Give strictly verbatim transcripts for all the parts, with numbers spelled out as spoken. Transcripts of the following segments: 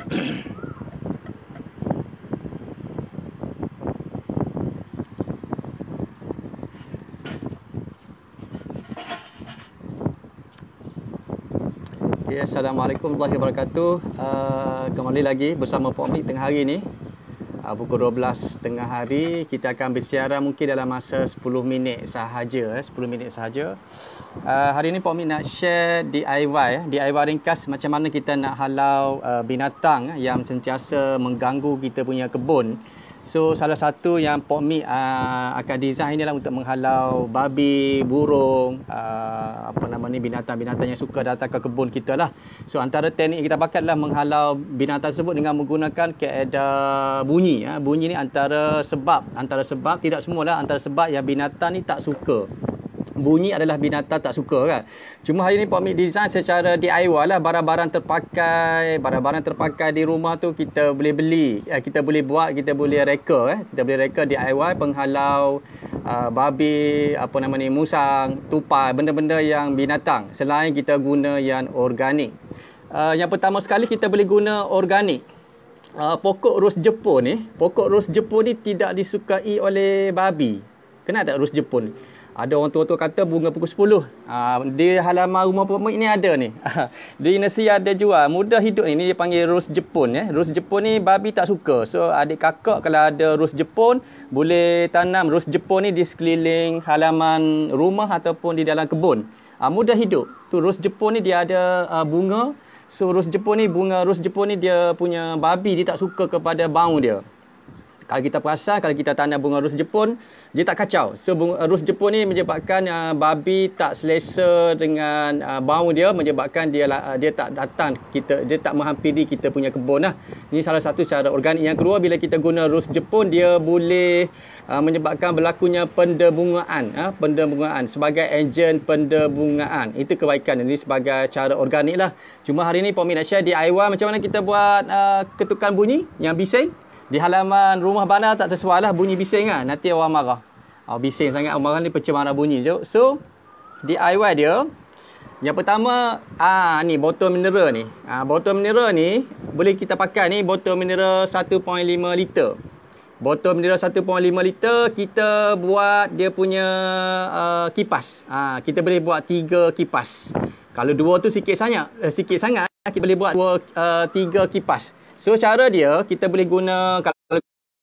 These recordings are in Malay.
Okay, Assalamualaikum warahmatullahi wabarakatuh. Uh, kembali lagi bersama Pok Mik tengah hari ni. Uh, pukul dua belas tengah hari kita akan bersiaran mungkin dalam masa sepuluh minit sahaja, eh, sepuluh minit sahaja. Uh, hari ni Pok Mik nak share D I Y, eh, D I Y ringkas macam mana kita nak halau uh, binatang eh, yang sentiasa mengganggu kita punya kebun. So salah satu yang Pok Mik uh, akan design ni adalah untuk menghalau babi, burung, uh, apa nama ni, binatang-binatang yang suka datang ke kebun kita lah. So antara teknik yang kita pakai adalah menghalau binatang tersebut dengan menggunakan kaedah bunyi. Uh. Bunyi ni antara sebab, antara sebab tidak semualah, antara sebab yang binatang ni tak suka. Bunyi adalah binatang tak suka kan. Cuma hari ni Pok Mik design secara D I Y lah, barang-barang terpakai, barang-barang terpakai di rumah tu kita boleh beli, eh, kita boleh buat, kita boleh reka, eh. Kita boleh reka D I Y penghalau uh, babi, apa nama ni, musang, tupai, benda-benda yang binatang. Selain kita guna yang organik. Uh, yang pertama sekali kita boleh guna organik. Uh, pokok ros Jepun ni, pokok ros Jepun ni tidak disukai oleh babi. Kenapa tak ros Jepun ni? Ada orang tua-tua kata bunga pukul sepuluh. Ha, di halaman rumah Pok Mik ni ada ni. Di nasi ada jual. Mudah hidup ni. Ni dia panggil ros Jepun. Eh. Ros Jepun ni babi tak suka. So adik kakak kalau ada ros Jepun, boleh tanam ros Jepun ni di sekeliling halaman rumah ataupun di dalam kebun. Ha, mudah hidup. Tu ros Jepun ni dia ada uh, bunga. So ros Jepun ni, bunga ros Jepun ni dia punya babi, dia tak suka kepada bau dia. Kalau kita perasan, kalau kita tanam bunga ros Jepun, dia tak kacau. So bunga ros Jepun ni menyebabkan uh, babi tak selesa dengan uh, bau dia, menyebabkan dia uh, dia tak datang kita, dia tak menghampiri kita punya kebun lah. Ini salah satu cara organik. Yang kedua, bila kita guna ros Jepun, dia boleh uh, menyebabkan berlakunya pendebungaan, uh, pendebungaan sebagai enjin pendebungaan. Itu kebaikan. Ini sebagai cara organik lah. Cuma hari ni Pok Mik nak share D I Y macam mana kita buat uh, ketukan bunyi yang bising. Di halaman rumah bandar tak sesuai lah bunyi bising kan. Nanti orang marah. Oh, bising sangat, orang marah ni pencemaran bunyi je. So, D I Y dia, yang pertama, ah ni botol mineral ni. Ah, botol mineral ni, boleh kita pakai ni, botol mineral satu perpuluhan lima liter. Botol mineral satu perpuluhan lima liter, kita buat dia punya uh, kipas. Ah, kita boleh buat tiga kipas. Kalau dua tu sikit sangat, eh, sikit sangat, kita boleh buat dua, uh, tiga kipas. So cara dia, kita boleh guna kalau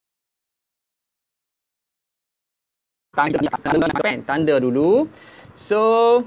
tanda, tanda, pen, tanda dulu. So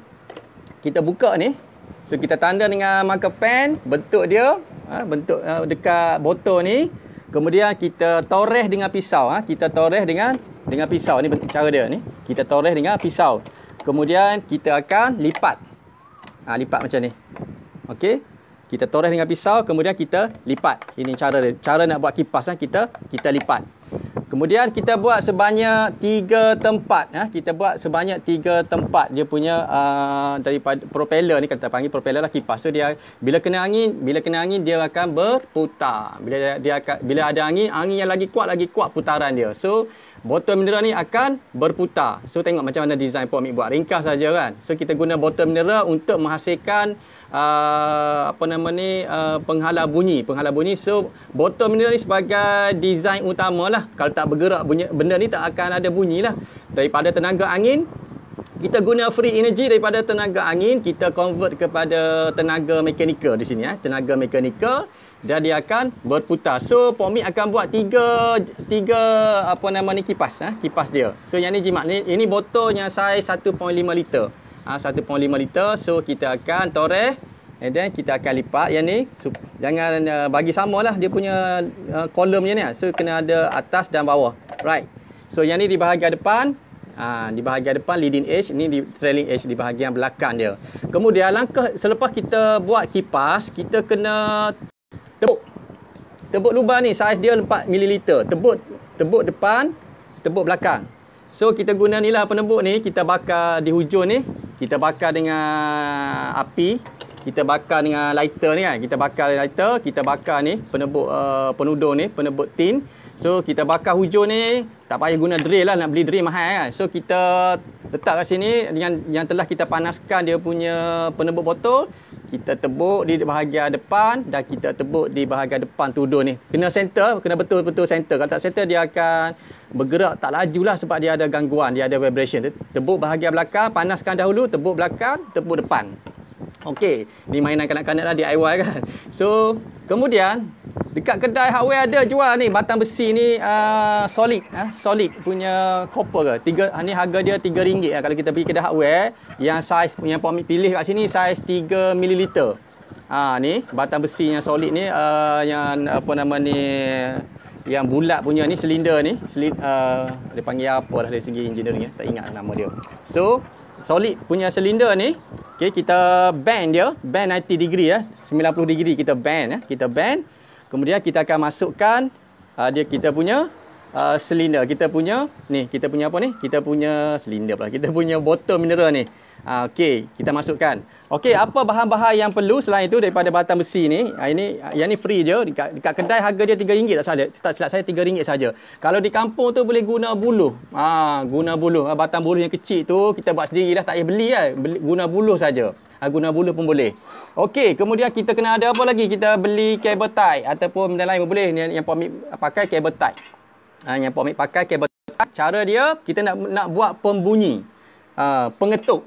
kita buka ni. So kita tanda dengan marker pen, bentuk dia, ha, bentuk uh, dekat botol ni. Kemudian kita toreh dengan pisau, ha. Kita toreh dengan dengan pisau ni, cara dia ni. Kita toreh dengan pisau. Kemudian kita akan lipat. Ha, lipat macam ni. Okey. Kita toreh dengan pisau, kemudian kita lipat. Ini cara dia. Cara nak buat kipas, kita kita lipat. Kemudian kita buat sebanyak tiga tempat. Ha? Kita buat sebanyak tiga tempat dia punya uh, daripada propeller ni, kita panggil propeller lah kipas. So dia bila kena angin, bila kena angin dia akan berputar. Bila dia akan, bila ada angin, angin yang lagi kuat lagi kuat putaran dia. So botol mineral ni akan berputar. So tengok macam mana design Pok Mik buat. Ringkas saja kan. So kita guna botol mineral untuk menghasilkan uh, apa nama ni, uh, penghalau bunyi, penghalau bunyi. So botol mineral ni sebagai design utama lah. Kalau tak bergerak bunyi, benda ni tak akan ada bunyi lah. Daripada tenaga angin, kita guna free energy daripada tenaga angin, kita convert kepada tenaga mekanikal di sini, eh. Tenaga mekanikal, dan dia akan berputar. So Pok Mik akan buat tiga tiga apa nama ni, kipas, eh. Kipas dia. So yang ni jimat ni, ini botolnya saiz satu perpuluhan lima liter. Ha, satu perpuluhan lima liter. So kita akan toreh, and then kita akan lipat yang ni. So, jangan uh, bagi samalah dia punya uh, kolomnya ni. So kena ada atas dan bawah. Right. So yang ni di bahagian depan. Ha, di bahagian depan leading edge, ini di trailing edge di bahagian belakang dia. Kemudian langkah selepas kita buat kipas, kita kena tebuk. Tebuk lubang ni saiz dia empat mililiter. Tebuk tebuk depan, tebuk belakang. So kita guna ni lah penebuk ni, kita bakar di hujung ni, kita bakar dengan api, kita bakar dengan lighter ni kan. Kita bakar lighter, kita bakar ni penebuk uh, penudung ni, penebuk tin. So kita bakar hujung ni, tak payah guna drill lah, nak beli drill mahal kan. So kita letak kat sini yang yang telah kita panaskan dia punya penebuk botol, kita tebuk di bahagian depan dan kita tebuk di bahagian depan tudung ni. Kena center, kena betul-betul center. Kalau tak center dia akan bergerak tak lajulah sebab dia ada gangguan, dia ada vibration. Tebuk bahagian belakang, panaskan dahulu, tebuk belakang, tebuk depan. Okey, ni mainan kanak-kanak lah, D I Y kan. So, kemudian dekat kedai hardware ada jual ni batang besi ni uh, solid, uh, solid punya copper ke. Tiga ni harga dia tiga ringgit lah kalau kita pergi kedai hardware yang saiz yang Puan Amik pilih kat sini saiz tiga mililiter. Ha ni batang besi yang solid ni uh, yang apa nama ni yang bulat punya ni silinder ni, selid, uh, dia panggil apa lah dari segi engineering ya, tak ingat nama dia. So, solid punya silinder ni, okey, kita bend dia, bend ninety degree ya, sembilan puluh degree kita bend ya, kita bend. Kemudian kita akan masukkan uh, dia kita punya uh, silinder, kita punya ni, kita punya apa ni? Kita punya silinder pula. Kita punya botol mineral ni. Uh, okey, kita masukkan. Okey, apa bahan-bahan yang perlu selain itu daripada batang besi ni? Uh, ini uh, yang ni free je dekat, dekat kedai harga dia tiga ringgit tak salah. Tak silap saya tiga ringgit saja. Kalau di kampung tu boleh guna buluh. Ah, uh, guna buluh. Uh, batang buluh yang kecil tu kita buat sendiri dah, tak payah beli kan. Beli, guna buluh saja. Guna buluh pun boleh. Okey, kemudian kita kena ada apa lagi? Kita beli kabel tie ataupun benda lain pun boleh. Yang, yang Puan Amik pakai kabel tie. Ha, yang Puan Amik pakai kabel tie. Cara dia, kita nak nak buat pembunyi. Ha, pengetuk.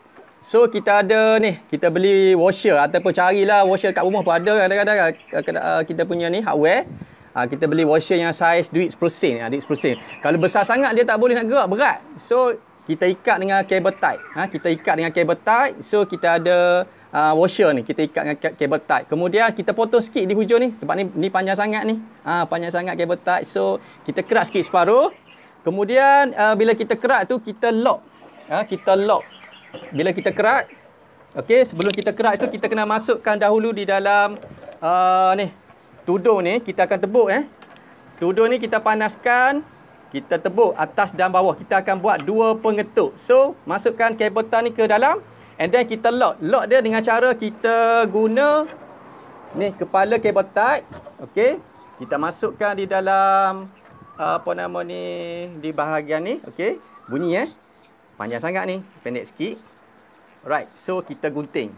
So, kita ada ni. Kita beli washer ataupun carilah washer kat rumah pun ada. Kadang-kadang kita punya ni hardware. Ha, kita beli washer yang saiz duit sepuluh sen. Ha, duit sepuluh sen. Kalau besar sangat dia tak boleh nak gerak, berat. So, kita ikat dengan kabel tie. Ha, kita ikat dengan kabel tie. So, kita ada uh, washer ni. Kita ikat dengan kabel tie. Kemudian, kita potong sikit di hujung ni. Sebab ni, ni panjang sangat ni. Ha, panjang sangat kabel tie. So, kita kerat sikit separuh. Kemudian, uh, bila kita kerat tu, kita lock. Ha, kita lock. Bila kita kerat. Okey, sebelum kita kerat tu, kita kena masukkan dahulu di dalam uh, ni. Tudung ni, kita akan tebuk. Eh. Tudung ni kita panaskan. Kita tebuk atas dan bawah. Kita akan buat dua pengetuk. So, masukkan kabel tie ni ke dalam. And then kita lock. Lock dia dengan cara kita guna ni kepala kabel tie. Okey. Kita masukkan di dalam apa nama ni, di bahagian ni. Okey. Bunyi eh. Panjang sangat ni. Pendek sikit. Right. So, kita gunting.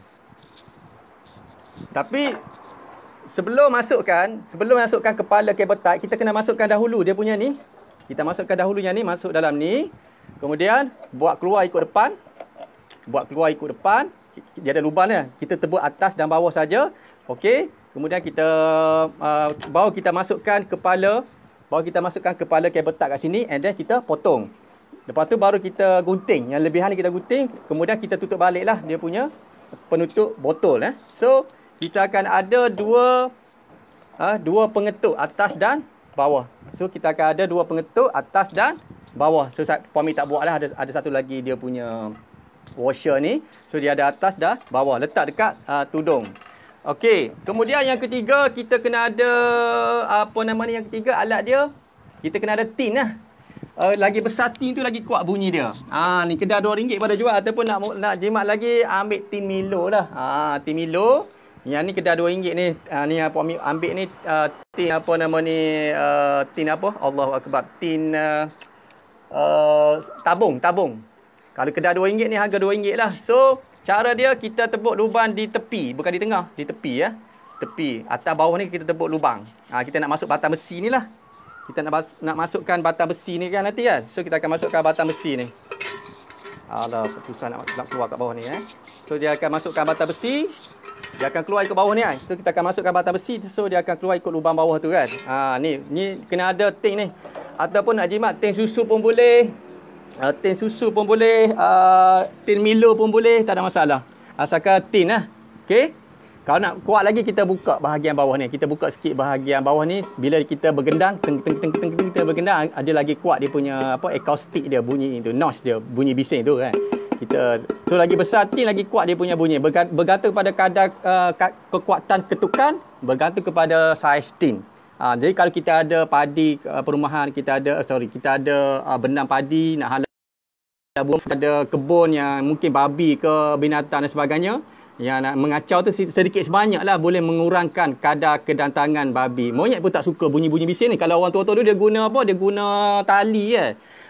Tapi sebelum masukkan, sebelum masukkan kepala kabel tie, kita kena masukkan dahulu dia punya ni. Kita masukkan dahulu yang ni, masuk dalam ni. Kemudian, buat keluar ikut depan. Buat keluar ikut depan. Dia ada lubang dia. Kita tebuk atas dan bawah saja. Okey. Kemudian kita, uh, baru kita masukkan kepala. Baru kita masukkan kepala kabel tie kat sini. And then kita potong. Lepas tu baru kita gunting. Yang lebihan ni kita gunting. Kemudian kita tutup balik lah dia punya penutup botol. Eh. So, kita akan ada dua, uh, dua pengetuk atas dan bawah. So, kita akan ada dua pengetuk atas dan bawah. So, Puan Amik tak buat lah. Ada, ada satu lagi dia punya washer ni. So, dia ada atas dan bawah. Letak dekat uh, tudung. Okey. Kemudian yang ketiga, kita kena ada, apa nama ni yang ketiga, alat dia. Kita kena ada tin lah. Uh, lagi besar tin tu, lagi kuat bunyi dia. Ah, ni kedai dua ringgit pada jual. Ataupun nak nak jimat lagi, ambil tin Milo lah. Ah, tin Milo. Yang ni kedai dua ringgit ni. Uh, ni apa Amik ambil ni uh, tin apa nama ni, uh, tin apa? Allahu Akbar. Tin uh, uh, tabung, tabung. Kalau kedai dua ringgit ni harga dua ringgit lah. So, cara dia kita tebuk lubang di tepi, bukan di tengah, di tepi ya. Tepi. Atas bawah ni kita tebuk lubang. Ha, kita nak masuk batang besi ni lah. Kita nak nak masukkan batang besi ni kan nanti kan. So, kita akan masukkan batang besi ni. Alah, susah nak, nak keluar kat bawah ni eh. So, dia akan masukkan batang besi. Dia akan keluar ikut bawah ni kan. So, kita akan masukkan batang besi. So, dia akan keluar ikut lubang bawah tu kan. Ha, ni, ni kena ada tank ni. Ataupun nak jimat tank susu pun boleh. Uh, tin susu pun boleh. Uh, tin Milo pun boleh. Tak ada masalah. Asalkan tin lah. Okey. Kalau nak kuat lagi, kita buka bahagian bawah ni. Kita buka sikit bahagian bawah ni. Bila kita bergendang, teng teng teng teng teng kita bergendang, ada lagi kuat dia punya apa acoustic dia, bunyi tu, noise dia, bunyi bising tu kan. Kita tu lagi besar tin, lagi kuat dia punya bunyi. Bergantung pada kadar uh, kekuatan ketukan, bergantung kepada saiz tin. Uh, jadi kalau kita ada padi uh, perumahan, kita ada uh, sorry, kita ada uh, benam padi, nak halal ada kebun yang mungkin babi ke binatang dan sebagainya, yang nak mengacau tu sedikit sebanyak lah boleh mengurangkan kadar kedatangan babi. Monyet pun tak suka bunyi-bunyi bising ni. Kalau orang tua-tua tu dia guna apa? Dia guna tali kan.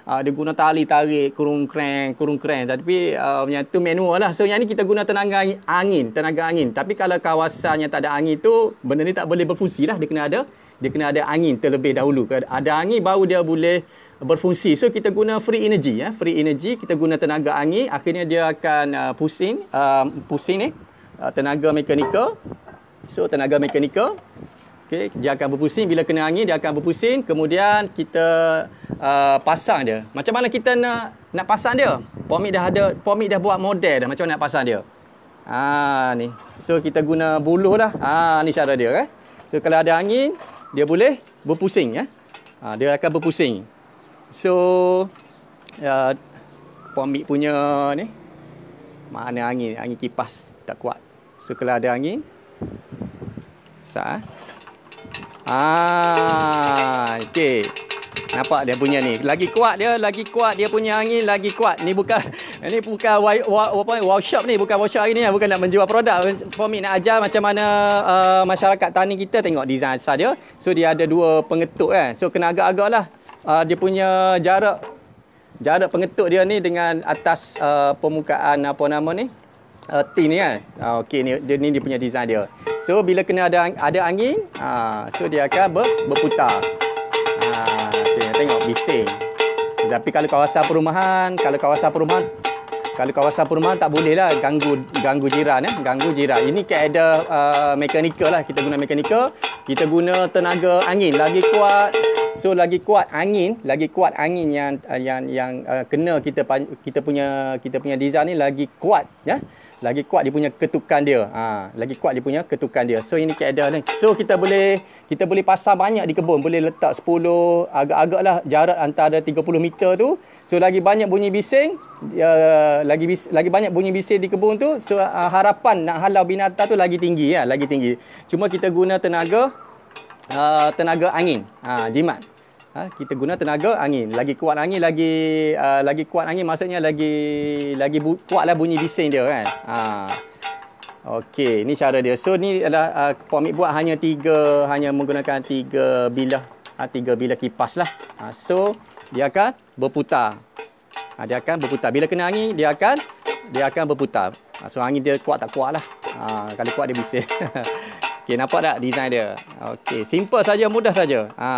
uh, dia guna tali tarik, kurung crank, kurung crank. Tapi uh, yang tu manual lah. So yang ni kita guna tenaga angin, tenaga angin. Tapi kalau kawasan yang tak ada angin tu, benda ni tak boleh berfungsi lah. Dia kena ada, dia kena ada angin terlebih dahulu. Kalau ada angin baru dia boleh berfungsi. So kita guna free energy, ya, free energy. Kita guna tenaga angin. Akhirnya dia akan uh, pusing, uh, pusing ni, uh, tenaga mekanikal. So tenaga mekanikal. Okay, dia akan berpusing. Bila kena angin, dia akan berpusing. Kemudian kita uh, pasang dia. Macam mana kita nak nak pasang dia? Pomik dah ada, pomik dah buat model dah. Macam mana nak pasang dia? Ah ni. So kita guna buluh lah. Ah ni cara dia, kan? So kalau ada angin, dia boleh berpusing, ya. Ah, dia akan berpusing. So uh, pomik punya ni, mana angin? Angin kipas tak kuat. So kalau ada angin, sah. Ah, okey. Nampak dia punya ni. Lagi kuat dia, lagi kuat dia punya angin, lagi kuat. Ni bukan ni bukan apa workshop ni, bukan workshop hari ni, bukan nak menjual produk. Pomik nak ajar macam mana uh, masyarakat tani kita tengok design asal dia. So dia ada dua pengetuk, kan. So kena agak-agaklah uh, dia punya jarak jarak pengetuk dia ni dengan atas uh, permukaan apa nama ni? Uh, tin ni, kan. Uh, okey, ni dia ni dia punya design dia. So bila kena ada ada angin, uh, so dia akan ber, berputar. Uh, okay, tengok bising. Tapi kalau kawasan perumahan, kalau kawasan perumahan, kalau kawasan perumahan tak boleh lah ganggu ganggu jiran, eh, ganggu jiran. Ini kaedah uh, mekanikal lah. Kita guna mekanikal, kita guna tenaga angin lagi kuat. So lagi kuat angin, lagi kuat angin yang yang yang uh, kena kita kita punya kita punya design ni lagi kuat, ya. Lagi kuat dia punya ketukan dia. Ha, lagi kuat dia punya ketukan dia. So ini kaedah ni. So kita boleh kita boleh pasang banyak di kebun. Boleh letak sepuluh, agak-agaklah jarak antara tiga puluh meter tu. So lagi banyak bunyi bising, uh, lagi bis, lagi banyak bunyi bising di kebun tu. So uh, harapan nak halau binatang tu lagi tinggi, ya, lagi tinggi. Cuma kita guna tenaga uh, tenaga angin. Ha, jimat. Ha, kita guna tenaga angin. Lagi kuat angin, lagi uh, lagi kuat angin maksudnya lagi lagi bu, kuatlah bunyi bising dia, kan. Ha. Okey, ni cara dia. So ni adalah uh, pomik buat hanya tiga, hanya menggunakan tiga bilah, ha, tiga bilah kipas lah. Ha, so dia akan berputar. Ha, dia akan berputar. Bila kena angin, dia akan dia akan berputar. Ha, so angin dia kuat tak kuat lah. Ha, kalau kuat dia bising. Okey, nampak tak design dia? Okey, simple saja, mudah saja. Ha.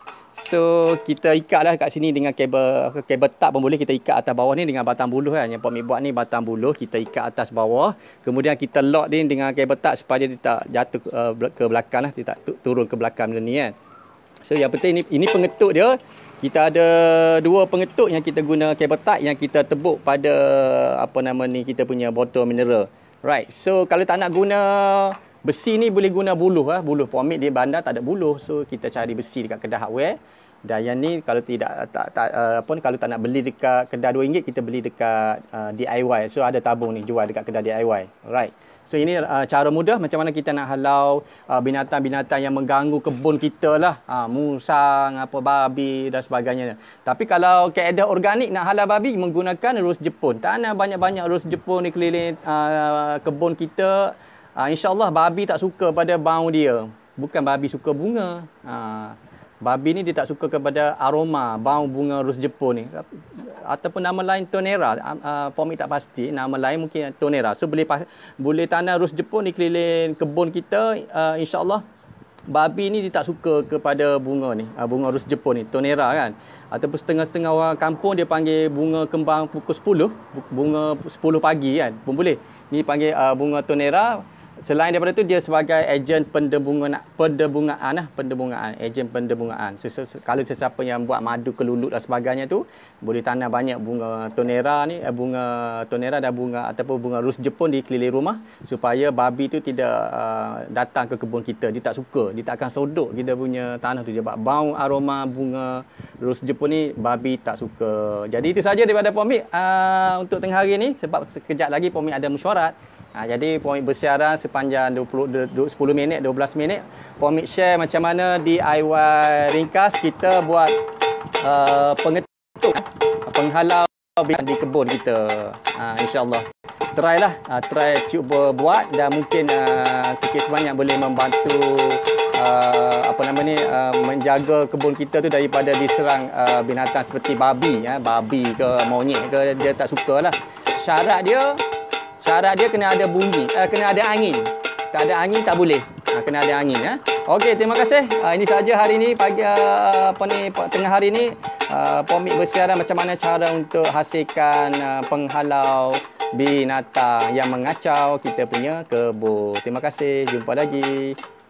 So kita ikatlah kat sini dengan kabel kabel tak pun boleh. Kita ikat atas bawah ni dengan batang buluh, kan. Yang pomik buat ni batang buluh, kita ikat atas bawah. Kemudian kita lock dia dengan kabel tak supaya dia tak jatuh uh, ke belakang lah, dia tak turun ke belakang macam ni, kan. So yang penting ini ini pengetuk dia. Kita ada dua pengetuk yang kita guna kabel tak yang kita tebuk pada apa nama ni, kita punya botol mineral. Right. So kalau tak nak guna besi ni, boleh guna buluh, ah. Buluh pomik di bandar tak ada buluh. So kita cari besi dekat kedai hardware. Dan yang ni kalau tidak tak, tak uh, apa ni, kalau tak nak beli dekat kedai dua ringgit, kita beli dekat uh, D I Y. So ada tabung ni jual dekat kedai D I Y. Right. So ini uh, cara mudah macam mana kita nak halau uh, binatang-binatang yang mengganggu kebun kita lah. Uh, musang, apa babi dan sebagainya. Tapi kalau kaedah organik nak halau babi, menggunakan rus Jepun. Tanam banyak-banyak rus Jepun di keliling uh, kebun kita. Uh, InsyaAllah babi tak suka pada bau dia. Bukan babi suka bunga. Uh, babi ni dia tak suka kepada aroma, bau bunga rus Jepun ni. Ataupun nama lain Tonera. Uh, pomik tak pasti. Nama lain mungkin Tonera. So boleh boleh tanam rus Jepun di keliling kebun kita. Uh, InsyaAllah babi ni dia tak suka kepada bunga ni. Uh, bunga rus Jepun ni. Tonera, kan. Ataupun setengah-setengah orang kampung dia panggil bunga kembang pukul sepuluh. Bunga sepuluh pagi, kan. Pun boleh. Ni panggil uh, bunga Tonera. Selain daripada itu, dia sebagai ejen pendebungaan, pendebungaan lah, pendebungaan, ejen pendebungaan. So, so, kalau sesiapa yang buat madu kelulut dan sebagainya tu, boleh tanam banyak bunga Tonera ni, eh, bunga Tonera dan bunga ataupun bunga rus Jepun di keliling rumah supaya babi tu tidak uh, datang ke kebun kita. Dia tak suka, dia tak akan sodok kita punya tanah tu. Dia buat bau aroma bunga rus Jepun ni, babi tak suka. Jadi itu saja daripada pomik uh, untuk tengah hari ni, sebab sekejap lagi pomik ada mesyuarat. Ha, jadi pomik bersiaran sepanjang dua puluh, sepuluh minit, dua belas minit. Pomik share macam mana D I Y ringkas kita buat uh, pengetuk, penghalau di kebun kita. Ha, InsyaAllah. Try lah, uh, try cuba buat dan mungkin uh, sikit sebanyak boleh membantu uh, apa nama ni uh, menjaga kebun kita tu daripada diserang uh, binatang seperti babi ya, babi ke monyet ke, dia tak sukalah. Syarat dia syarat dia kena ada bunyi, uh, kena ada angin. Tak ada angin tak boleh. Ha, kena ada angin ya. Okey, terima kasih. Uh, ini saja hari ini pagi uh, apa ni tengah hari ini uh, Pomik bersiaran macam mana cara untuk hasilkan uh, penghalau binatang yang mengacau kita punya kebun. Terima kasih. Jumpa lagi.